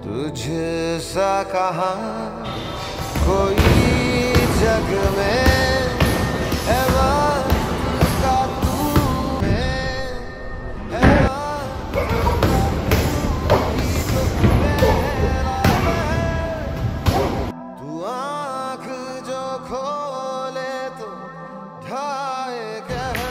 तुझसा कहाँ कोई जग में है वक्त का तू में है वक्त ही तो मेरा है। तू आँख जो खोले तो ढाए कहर।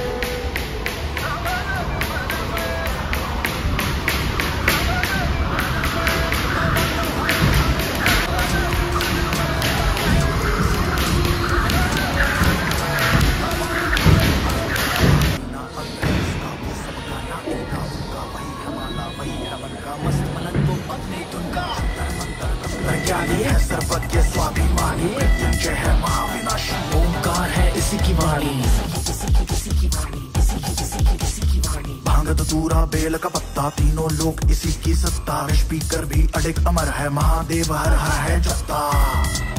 है सर्वज्ञ स्वाभिमानी, मृत्युंजय है महाविनाशी, ओंकार है इसी की वाणी। भांग धतूरा बेल का पत्ता, तीनों लोग इसी की सत्ता। स्पीकर भी अडिग अमर है, महादेव हर हर है जत्ता।